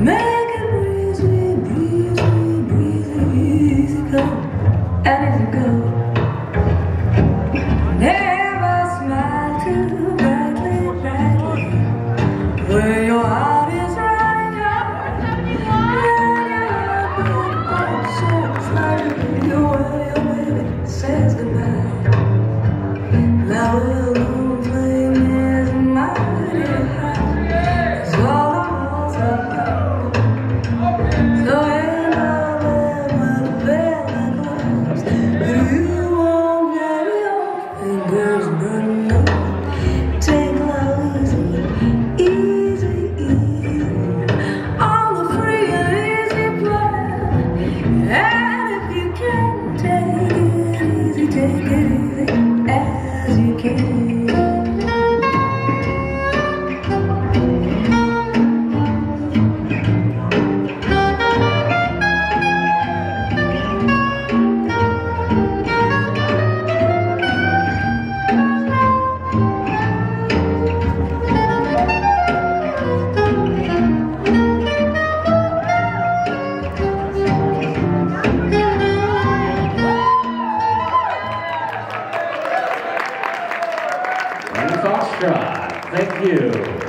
Make it breezy, breezy, breezy, easy go. And if you go, never smile too brightly, brightly. Where your heart is running out, so slightly, the way your baby says goodbye. Now the moon flame is mighty high. Take it easy as you can. Foxtrot, thank you.